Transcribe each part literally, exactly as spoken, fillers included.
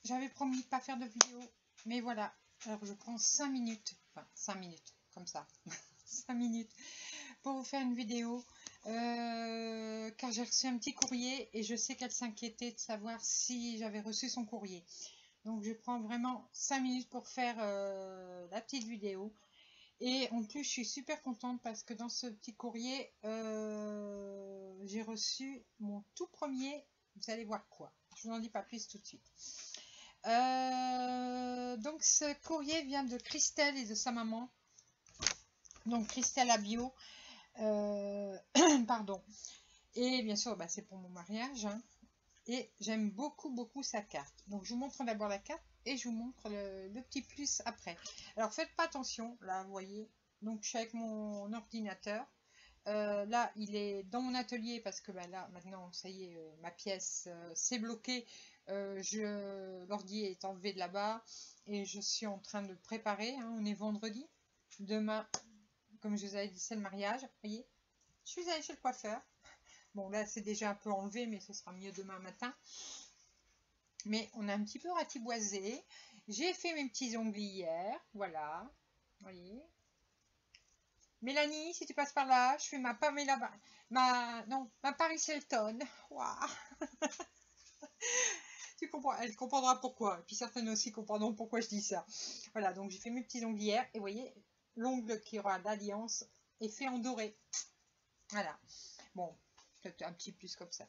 j'avais promis de pas faire de vidéo, mais voilà. Alors je prends cinq minutes, enfin cinq minutes, comme ça, cinq minutes pour vous faire une vidéo, euh, car j'ai reçu un petit courrier et je sais qu'elle s'inquiétait de savoir si j'avais reçu son courrier. Donc je prends vraiment cinq minutes pour faire euh, la petite vidéo. Et en plus, je suis super contente parce que dans ce petit courrier, euh, j'ai reçu mon tout premier, vous allez voir quoi. Je vous en dis pas plus tout de suite. Euh, donc ce courrier vient de Christelle et de sa maman. Donc Christelle Abio. Euh, pardon. Et bien sûr, bah, c'est pour mon mariage. Hein. Et j'aime beaucoup, beaucoup sa carte. Donc je vous montre d'abord la carte et je vous montre le, le petit plus après. Alors faites pas attention, là vous voyez. Donc je suis avec mon ordinateur. Euh, là il est dans mon atelier parce que bah, là maintenant ça y est, euh, ma pièce euh, s'est bloquée. Euh, je l'ordi est enlevé de là-bas et je suis en train de préparer. Hein, on est vendredi. Demain, comme je vous avais dit, c'est le mariage. Vous voyez, je suis allée chez le coiffeur. Bon, là, c'est déjà un peu enlevé, mais ce sera mieux demain matin. Mais on a un petit peu ratiboisé. J'ai fait mes petits ongles hier. Voilà. Vous voyez. Mélanie, si tu passes par là, je fais ma Pamela... Ma... Non, ma Paris Hilton. Waouh. Tu comprends, elle comprendra pourquoi. Et puis certaines aussi comprendront pourquoi je dis ça. Voilà, donc j'ai fait mes petits ongles hier. Et vous voyez, l'ongle qui aura l'alliance est fait en doré. Voilà. Bon, peut-être un petit plus comme ça.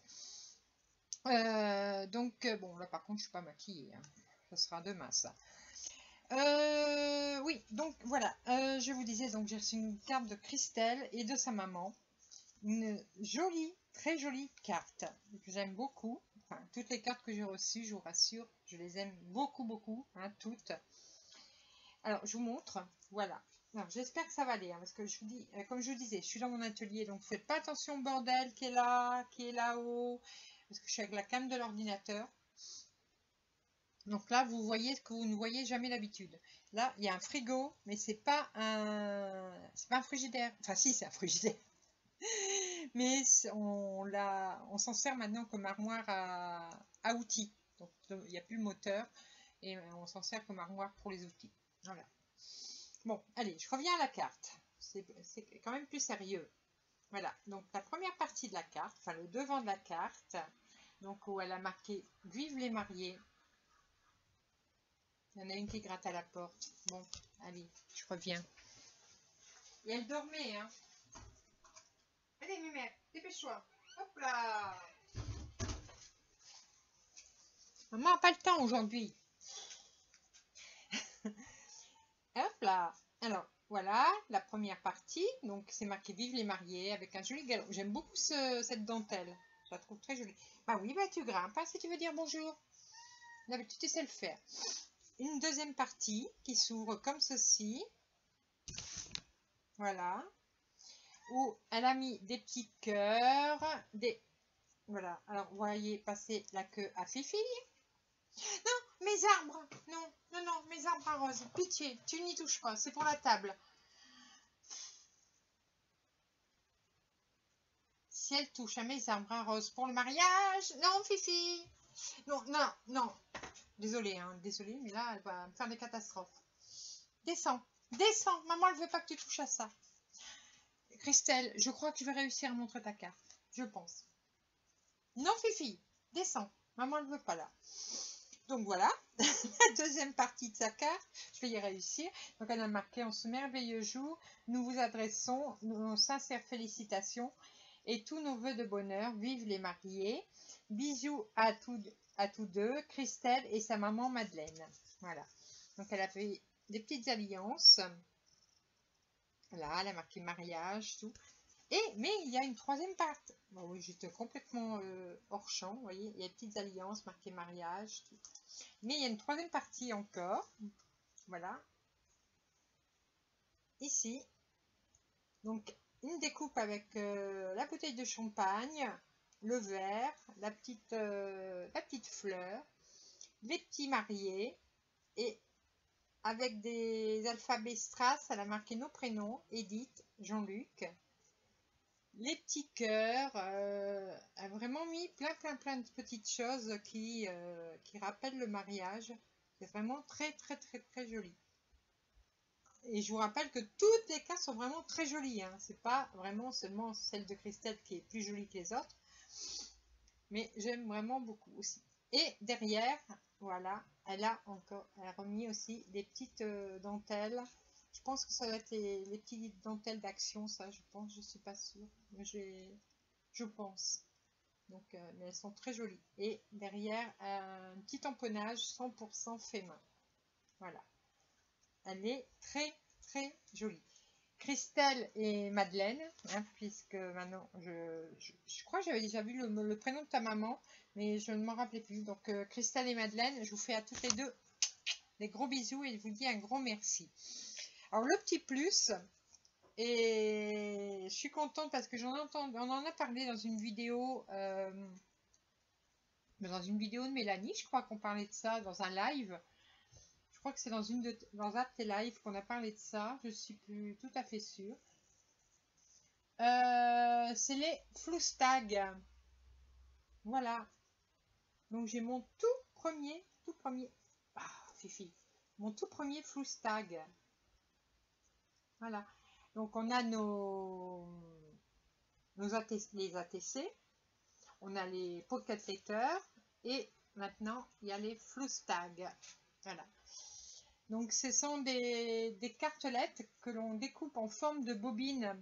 Euh, donc, euh, bon, là par contre, je suis pas maquillée. Hein. Ça sera demain, ça. Euh, oui, donc voilà. Euh, je vous disais, donc j'ai reçu une carte de Christelle et de sa maman. Une jolie, très jolie carte que j'aime beaucoup. Enfin, toutes les cartes que j'ai reçues, je vous rassure, je les aime beaucoup, beaucoup, hein, toutes. Alors, je vous montre. Voilà. Alors, j'espère que ça va aller, hein, parce que je vous dis, euh, comme je vous disais, je suis dans mon atelier, donc faites pas attention au bordel qui est là, qui est là-haut, parce que je suis avec la cam de l'ordinateur. Donc là, vous voyez ce que vous ne voyez jamais d'habitude. Là, il y a un frigo, mais c'est pas un, c'est pas un frigidaire. Enfin, si, c'est un frigidaire. Mais on l'a, on s'en sert maintenant comme armoire à, à outils. Donc, il n'y a plus le moteur et on s'en sert comme armoire pour les outils. Voilà. Bon, allez, je reviens à la carte. C'est quand même plus sérieux. Voilà, donc la première partie de la carte, enfin le devant de la carte, donc où elle a marqué « Vive les mariés ». Il y en a une qui gratte à la porte. Bon, allez, je reviens. Et elle dormait, hein. Allez, Mimère, dépêche-toi. Hop là. Maman n'a pas le temps aujourd'hui. Hop là. Alors, voilà la première partie. Donc, c'est marqué « Vive les mariés » avec un joli galon. J'aime beaucoup ce, cette dentelle. Je la trouve très jolie. Bah oui, bah tu grimpes, hein, si tu veux dire bonjour. D'habitude, tu sais le faire. Une deuxième partie qui s'ouvre comme ceci. Voilà. Où elle a mis des petits cœurs. Des... Voilà. Alors, vous voyez passer la queue à Fifi. Non, mes arbres. Non, non, non, mes arbres à rose. Pitié, tu n'y touches pas. C'est pour la table. Si elle touche à mes arbres à rose pour le mariage. Non, Fifi. Non, non, non. Désolée, hein, désolée, mais là, elle va me faire des catastrophes. Descends, descends. Maman, elle veut pas que tu touches à ça. Christelle, je crois que je vais réussir à montrer ta carte. Je pense. Non, Fifi, descends. Maman, elle ne veut pas là. Donc voilà, la deuxième partie de sa carte, je vais y réussir. Donc elle a marqué « En ce merveilleux jour, nous vous adressons nos sincères félicitations et tous nos voeux de bonheur. Vive les mariés. Bisous à tous, à tous deux, Christelle et sa maman Madeleine. » Voilà. Donc elle a fait des petites alliances. Là, elle a marqué mariage, tout. Et, mais il y a une troisième partie. Bon, oui, j'étais complètement euh, hors champ, vous voyez. Il y a des petites alliances marquées mariage, tout. Mais il y a une troisième partie encore. Voilà. Ici. Donc, une découpe avec euh, la bouteille de champagne, le verre, la petite, euh, la petite fleur, les petits mariés. Et avec des alphabets strass, elle a marqué nos prénoms. Edith, Jean-Luc. les petits cœurs, euh, a vraiment mis plein plein plein de petites choses qui, euh, qui rappellent le mariage. C'est vraiment très très très très joli. Et je vous rappelle que toutes les cartes sont vraiment très jolies, hein. C'est pas vraiment seulement celle de Christelle qui est plus jolie que les autres, mais j'aime vraiment beaucoup aussi. Et derrière, voilà, elle a encore, elle a remis aussi des petites euh, dentelles. Je pense que ça doit être les, les petites dentelles d'action, ça, je pense, je suis pas sûre, mais j'ai, je pense. Donc, euh, mais elles sont très jolies. Et derrière, un petit tamponnage cent pour cent fait main. Voilà. Elle est très très jolie. Christelle et Madeleine, hein, puisque maintenant, je, je, je crois que j'avais déjà vu le, le prénom de ta maman, mais je ne m'en rappelais plus. Donc, euh, Christelle et Madeleine, je vous fais à toutes les deux des gros bisous et je vous dis un gros merci. Alors, le petit plus, et je suis contente parce que j'en entends, on en a parlé dans une vidéo, euh, dans une vidéo de Mélanie, je crois qu'on parlait de ça dans un live. Je crois que c'est dans une de, dans un de tes lives qu'on a parlé de ça, je suis plus tout à fait sûre. Euh, c'est les Floustags. Voilà. Donc j'ai mon tout premier, tout premier, ah, Fifi, mon tout premier Floustag. Voilà. Donc on a nos, nos A T C, les A T C, on a les Pocket Letters et maintenant il y a les Floustags. Voilà. Donc ce sont des, des cartelettes que l'on découpe en forme de bobine.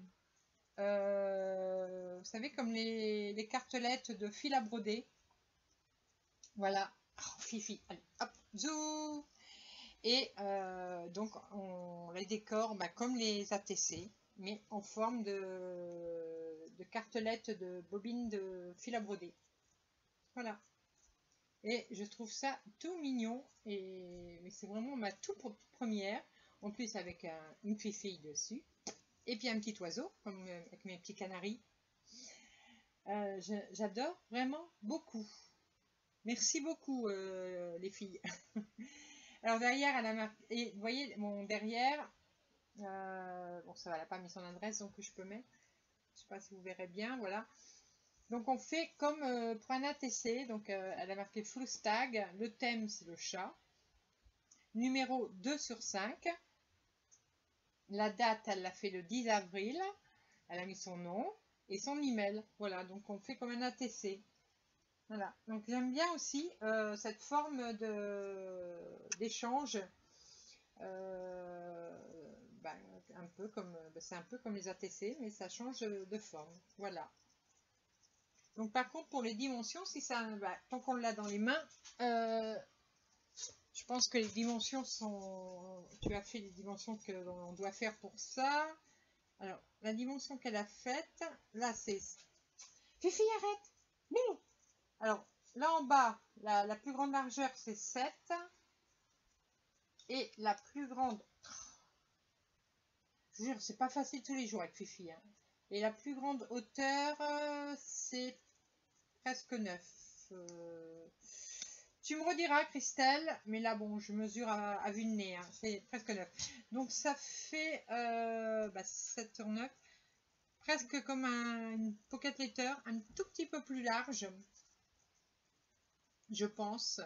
Euh, vous savez, comme les, les cartelettes de fil à broder. Voilà. Oh, Fifi, allez, hop, zou. Et euh, donc on les décore bah, comme les A T C, mais en forme de, de cartelettes de bobine de fil à broder. Voilà. Et je trouve ça tout mignon. Et c'est vraiment ma toute première. En plus avec un, une fille dessus. Et puis un petit oiseau, comme avec mes petits canaris. Euh, J'adore vraiment beaucoup. Merci beaucoup euh, les filles. Alors derrière, elle a marqué, et vous voyez mon derrière, euh, bon ça va, elle n'a pas mis son adresse donc je peux mettre, je sais pas si vous verrez bien, voilà. Donc on fait comme euh, pour un A T C, donc euh, elle a marqué Floustag, le thème c'est le chat, numéro deux sur cinq, la date elle l'a fait le dix avril, elle a mis son nom et son email, voilà, donc on fait comme un A T C. Voilà, donc j'aime bien aussi euh, cette forme d'échange, euh, bah, un peu comme, bah, c'est un peu comme les A T C, mais ça change de forme. Voilà. Donc par contre pour les dimensions, si ça, bah, tant qu'on l'a dans les mains, euh, je pense que les dimensions sont, tu as fait les dimensions que l'on doit faire pour ça. Alors la dimension qu'elle a faite, là c'est, Fifi arrête, mais alors là en bas, la, la plus grande largeur c'est sept. Et la plus grande, je vous jure, c'est pas facile tous les jours avec Fifi. Hein. Et la plus grande hauteur, euh, c'est presque neuf. Euh, tu me rediras, Christelle, mais là, bon, je mesure à, à vue de nez. Hein, c'est presque neuf. Donc, ça fait euh, bah, sept sur neuf. Presque comme un une pocket letter, un tout petit peu plus large, je pense.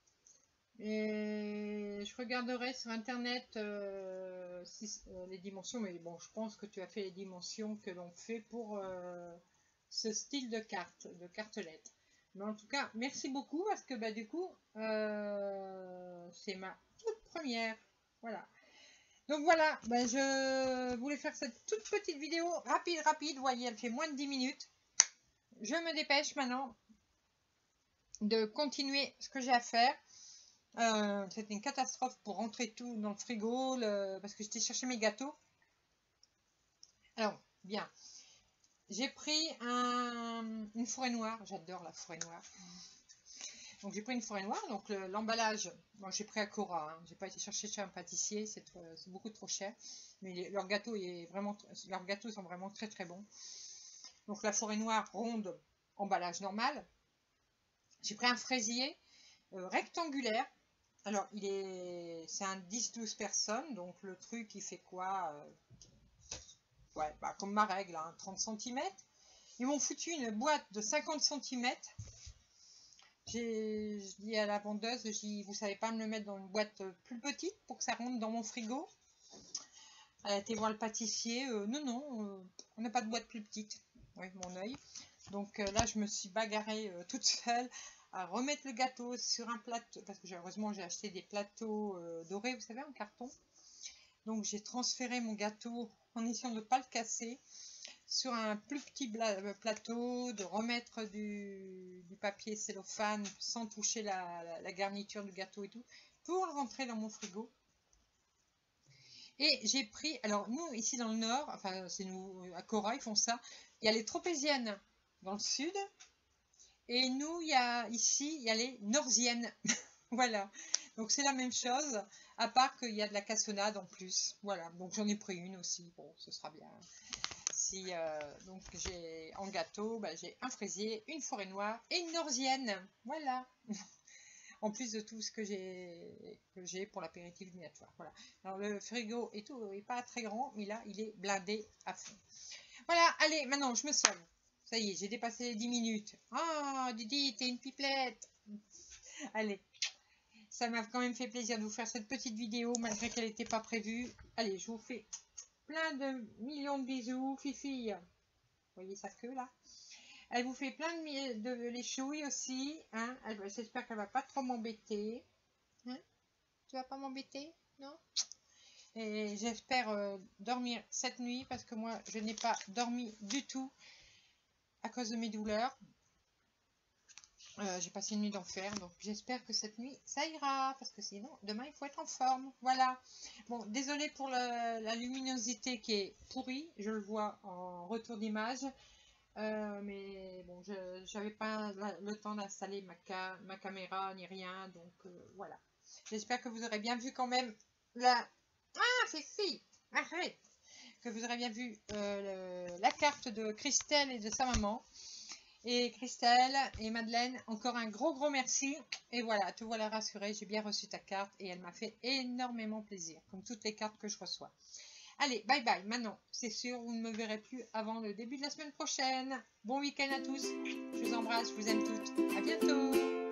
Et je regarderai sur internet euh, si, euh, les dimensions, mais bon, je pense que tu as fait les dimensions que l'on fait pour euh, ce style de carte, de cartelette. Mais en tout cas, merci beaucoup parce que bah, du coup, euh, c'est ma toute première. Voilà. Donc voilà, bah, je voulais faire cette toute petite vidéo rapide, rapide. Vous voyez, elle fait moins de dix minutes. Je me dépêche maintenant de continuer ce que j'ai à faire. Euh, C'était une catastrophe pour rentrer tout dans le frigo le, parce que j'étais chercher mes gâteaux. Alors, bien. J'ai pris un, une forêt noire. J'adore la forêt noire. Donc, j'ai pris une forêt noire. Donc, l'emballage, bon, j'ai pris à Cora. Hein. J'ai pas été chercher chez un pâtissier. C'est beaucoup trop cher. Mais les, leurs gâteaux, est vraiment, leurs gâteaux sont vraiment très très bons. Donc, la forêt noire ronde, emballage normal. J'ai pris un fraisier euh, rectangulaire. Alors, il est, c'est un dix douze personnes, donc le truc, il fait quoi euh, ouais, bah, comme ma règle, hein, trente centimètres. Ils m'ont foutu une boîte de cinquante centimètres. J'ai dit à la vendeuse, j'ai dit, vous savez pas me le mettre dans une boîte plus petite pour que ça rentre dans mon frigo? Elle a été voir le pâtissier. Euh, non, non, euh, on n'a pas de boîte plus petite. Oui, mon œil. Donc euh, là, je me suis bagarrée euh, toute seule à remettre le gâteau sur un plateau. Parce que heureusement, j'ai acheté des plateaux euh, dorés, vous savez, en carton. Donc j'ai transféré mon gâteau en essayant de ne pas le casser sur un plus petit plateau, de remettre du, du papier cellophane sans toucher la, la, la garniture du gâteau et tout, pour le rentrer dans mon frigo. Et j'ai pris, alors nous ici dans le nord, enfin c'est nous à Cora, ils font ça, il y a les tropéziennes dans le sud, et nous il y a ici, il y a les norziennes. Voilà, donc c'est la même chose, à part qu'il y a de la cassonade en plus. Voilà, donc j'en ai pris une aussi, bon ce sera bien. Si, euh, donc j'ai en gâteau, bah, j'ai un fraisier, une forêt noire et une norzienne. Voilà. En plus de tout ce que j'ai que j'ai pour l'apéritif dînatoire. Voilà. Alors le frigo et tout est pas très grand, mais là il est blindé à fond. Voilà, allez, maintenant je me sauve. Ça y est, j'ai dépassé les dix minutes. Ah, oh, Didi, t'es une pipelette. Allez, ça m'a quand même fait plaisir de vous faire cette petite vidéo, malgré qu'elle n'était pas prévue. Allez, je vous fais plein de millions de bisous, Fifi. Vous voyez sa queue là? Elle vous fait plein de, de les chouilles aussi. Hein? J'espère qu'elle va pas trop m'embêter. Hein? Tu vas pas m'embêter? Non? Et j'espère euh, dormir cette nuit parce que moi je n'ai pas dormi du tout à cause de mes douleurs. Euh, j'ai passé une nuit d'enfer, donc j'espère que cette nuit ça ira, parce que sinon demain il faut être en forme. Voilà. Bon, désolé pour le, la luminosité qui est pourrie, je le vois en retour d'image, euh, mais bon, je n'avais pas la, le temps d'installer ma, ca, ma caméra ni rien, donc euh, voilà. J'espère que vous aurez bien vu quand même la... Ah, c'est si, arrête, que vous aurez bien vu euh, le, la carte de Christelle et de sa maman. Et Christelle et Madeleine, encore un gros gros merci. Et voilà, te voilà rassurée, j'ai bien reçu ta carte et elle m'a fait énormément plaisir, comme toutes les cartes que je reçois. Allez, bye bye, maintenant, c'est sûr, vous ne me verrez plus avant le début de la semaine prochaine. Bon week-end à tous, je vous embrasse, je vous aime toutes, à bientôt.